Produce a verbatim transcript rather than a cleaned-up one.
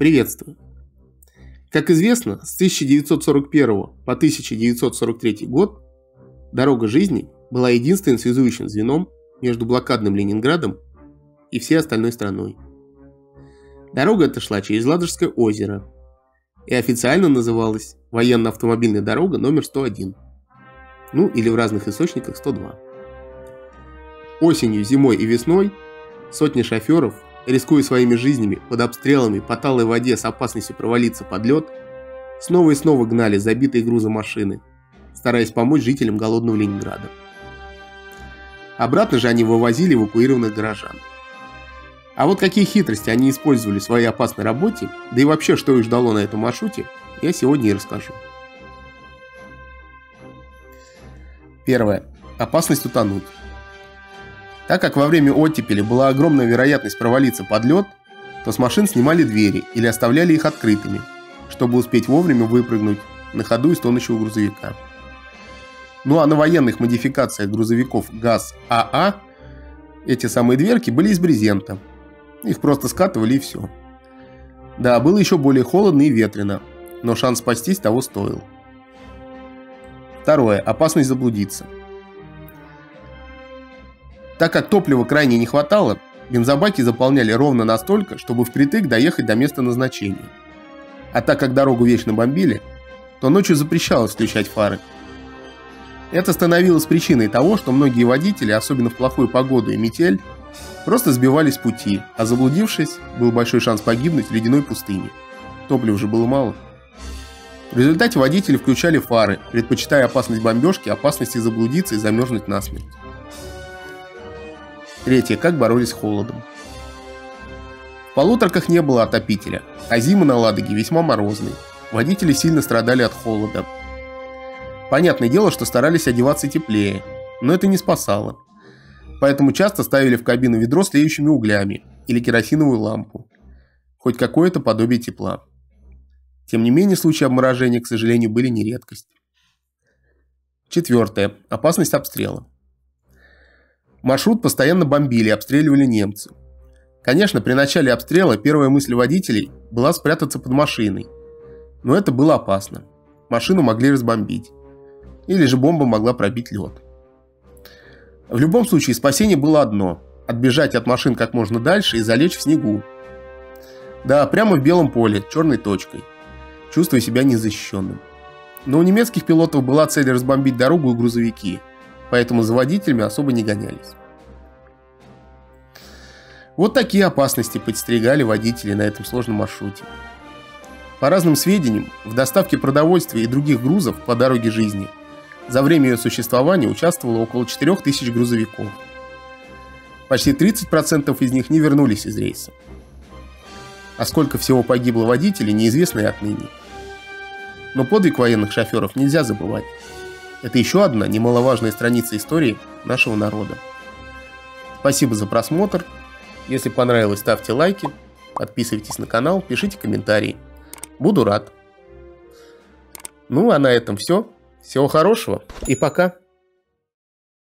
Приветствую! Как известно, с тысяча девятьсот сорок первого по тысяча девятьсот сорок третий год дорога жизни была единственным связующим звеном между блокадным Ленинградом и всей остальной страной. Дорога эта шла через Ладожское озеро и официально называлась военно-автомобильная дорога номер сто один, ну или в разных источниках сто два. Осенью, зимой и весной сотни шоферов, рискуя своими жизнями под обстрелами по талой воде с опасностью провалиться под лед, снова и снова гнали забитые грузом машины, стараясь помочь жителям голодного Ленинграда. Обратно же они вывозили эвакуированных горожан. А вот какие хитрости они использовали в своей опасной работе, да и вообще что их ждало на этом маршруте, я сегодня и расскажу. Первое. Опасность утонуть. Так как во время оттепели была огромная вероятность провалиться под лед, то с машин снимали двери или оставляли их открытыми, чтобы успеть вовремя выпрыгнуть на ходу из тонущего грузовика. Ну а на военных модификациях грузовиков ГАЗ-АА эти самые дверки были из брезента. Их просто скатывали и все. Да, было еще более холодно и ветрено, но шанс спастись того стоил. Второе. Опасность заблудиться. Так как топлива крайне не хватало, бензобаки заполняли ровно настолько, чтобы впритык доехать до места назначения. А так как дорогу вечно бомбили, то ночью запрещалось включать фары. Это становилось причиной того, что многие водители, особенно в плохую погоду и метель, просто сбивались с пути, а заблудившись, был большой шанс погибнуть в ледяной пустыне. Топлива же было мало. В результате водители включали фары, предпочитая опасность бомбежки опасности заблудиться и замерзнуть насмерть. Третье. Как боролись с холодом. В полуторках не было отопителя, а зимы на Ладоге весьма морозные. Водители сильно страдали от холода. Понятное дело, что старались одеваться теплее, но это не спасало. Поэтому часто ставили в кабину ведро с тлеющими углями или керосиновую лампу. Хоть какое-то подобие тепла. Тем не менее, случаи обморожения, к сожалению, были не редкость. Четвертое. Опасность обстрела. Маршрут постоянно бомбили и обстреливали немцы. Конечно, при начале обстрела первая мысль водителей была спрятаться под машиной. Но это было опасно. Машину могли разбомбить. Или же бомба могла пробить лед. В любом случае спасение было одно – отбежать от машин как можно дальше и залечь в снегу. Да, прямо в белом поле, черной точкой, чувствуя себя незащищенным. Но у немецких пилотов была цель разбомбить дорогу и грузовики, поэтому за водителями особо не гонялись. Вот такие опасности подстерегали водители на этом сложном маршруте. По разным сведениям, в доставке продовольствия и других грузов по дороге жизни за время ее существования участвовало около четырёх тысяч грузовиков. Почти тридцать процентов из них не вернулись из рейса. А сколько всего погибло водителей, неизвестно и отныне. Но подвиг военных шоферов нельзя забывать. Это еще одна немаловажная страница истории нашего народа. Спасибо за просмотр. Если понравилось, ставьте лайки, подписывайтесь на канал, пишите комментарии. Буду рад. Ну а на этом все. Всего хорошего и пока.